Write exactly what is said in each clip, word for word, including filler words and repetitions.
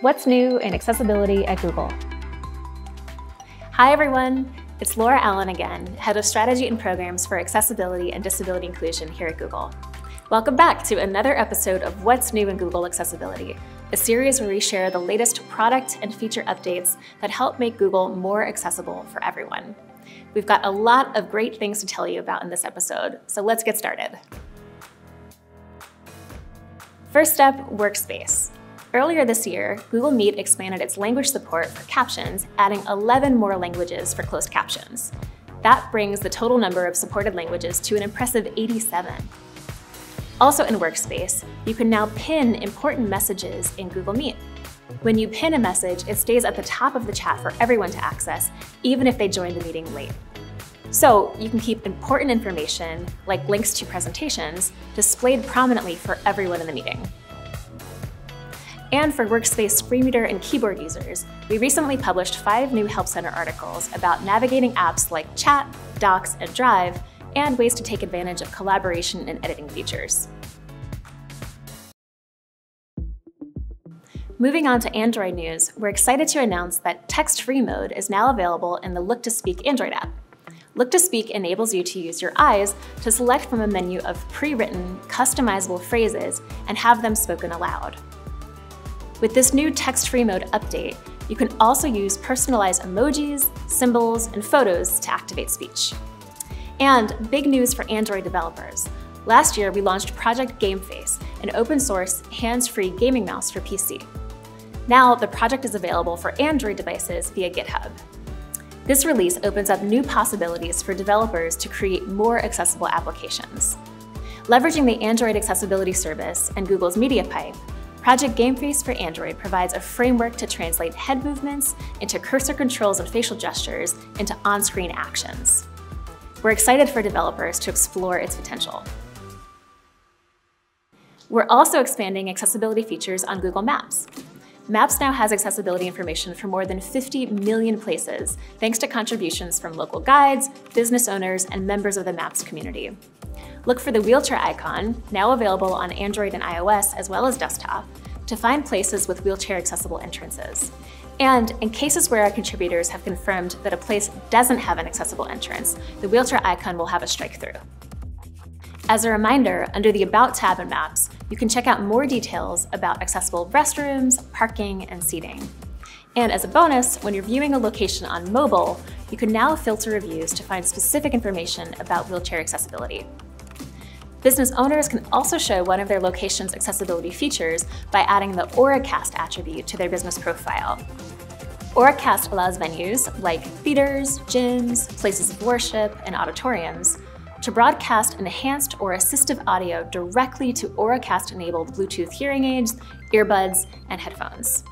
What's new in accessibility at Google? Hi everyone, it's Laura Allen again, Head of Strategy and Programs for Accessibility and Disability Inclusion here at Google. Welcome back to another episode of What's New in Google Accessibility, a series where we share the latest product and feature updates that help make Google more accessible for everyone. We've got a lot of great things to tell you about in this episode, so let's get started. First up, Workspace. Earlier this year, Google Meet expanded its language support for captions, adding eleven more languages for closed captions. That brings the total number of supported languages to an impressive eighty-seven. Also in Workspace, you can now pin important messages in Google Meet. When you pin a message, it stays at the top of the chat for everyone to access, even if they joined the meeting late. So you can keep important information, like links to presentations, displayed prominently for everyone in the meeting. And for Workspace screen reader and keyboard users, we recently published five new Help Center articles about navigating apps like Chat, Docs, and Drive, and ways to take advantage of collaboration and editing features. Moving on to Android news, we're excited to announce that text-free mode is now available in the Look to Speak Android app. Look to Speak enables you to use your eyes to select from a menu of pre-written, customizable phrases and have them spoken aloud. With this new text-free mode update, you can also use personalized emojis, symbols, and photos to activate speech. And big news for Android developers. Last year, we launched Project Gameface, an open-source, hands-free gaming mouse for P C. Now, the project is available for Android devices via GitHub. This release opens up new possibilities for developers to create more accessible applications. Leveraging the Android Accessibility Service and Google's Media Pipe, Project Gameface for Android provides a framework to translate head movements into cursor controls and facial gestures into on-screen actions. We're excited for developers to explore its potential. We're also expanding accessibility features on Google Maps. Maps now has accessibility information for more than fifty million places, thanks to contributions from local guides, business owners, and members of the Maps community. Look for the wheelchair icon, now available on Android and iOS as well as desktop, to find places with wheelchair-accessible entrances. And in cases where our contributors have confirmed that a place doesn't have an accessible entrance, the wheelchair icon will have a strike-through. As a reminder, under the About tab in Maps, you can check out more details about accessible restrooms, parking, and seating. And as a bonus, when you're viewing a location on mobile, you can now filter reviews to find specific information about wheelchair accessibility. Business owners can also show one of their location's accessibility features by adding the Auracast attribute to their business profile. Auracast allows venues like theaters, gyms, places of worship, and auditoriums to broadcast enhanced or assistive audio directly to Auracast-enabled Bluetooth hearing aids, earbuds, and headphones.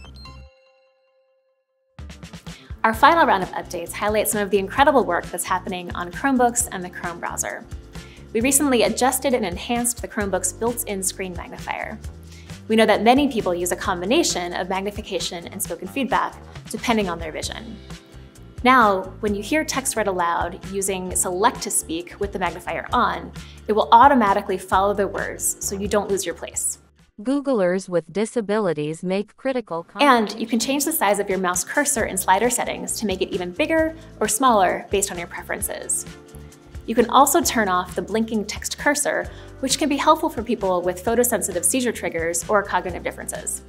Our final round of updates highlight some of the incredible work that's happening on Chromebooks and the Chrome browser. We recently adjusted and enhanced the Chromebook's built-in screen magnifier. We know that many people use a combination of magnification and spoken feedback, depending on their vision. Now, when you hear text read aloud using Select to Speak with the magnifier on, it will automatically follow the words so you don't lose your place. Googlers with disabilities make critical And you can change the size of your mouse cursor in slider settings to make it even bigger or smaller based on your preferences. You can also turn off the blinking text cursor, which can be helpful for people with photosensitive seizure triggers or cognitive differences.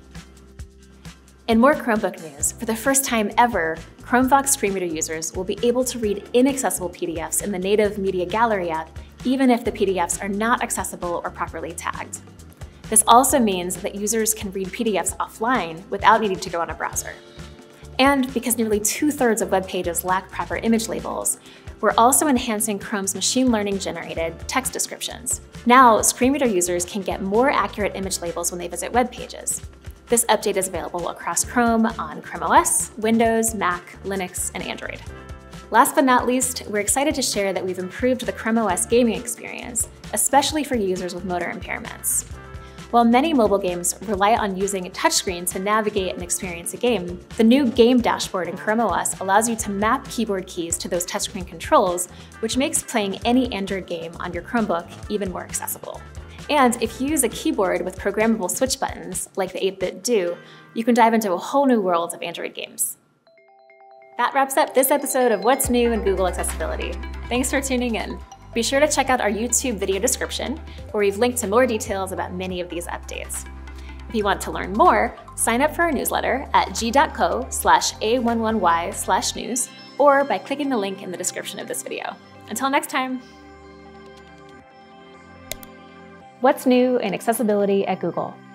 In more Chromebook news, for the first time ever, Chromevox screen reader users will be able to read inaccessible P D Fs in the native Media Gallery app, even if the P D Fs are not accessible or properly tagged. This also means that users can read P D Fs offline without needing to go on a browser. And because nearly two-thirds of web pages lack proper image labels, we're also enhancing Chrome's machine learning-generated text descriptions. Now, screen reader users can get more accurate image labels when they visit web pages. This update is available across Chrome on ChromeOS, Windows, Mac, Linux, and Android. Last but not least, we're excited to share that we've improved the ChromeOS gaming experience, especially for users with motor impairments. While many mobile games rely on using a touchscreen to navigate and experience a game, the new Game Dashboard in ChromeOS allows you to map keyboard keys to those touchscreen controls, which makes playing any Android game on your Chromebook even more accessible. And if you use a keyboard with programmable switch buttons, like the eight bit do, you can dive into a whole new world of Android games. That wraps up this episode of What's New in Google Accessibility. Thanks for tuning in. Be sure to check out our YouTube video description, where we've linked to more details about many of these updates. If you want to learn more, sign up for our newsletter at g.co slash a11y slash news, or by clicking the link in the description of this video. Until next time. What's new in accessibility at Google?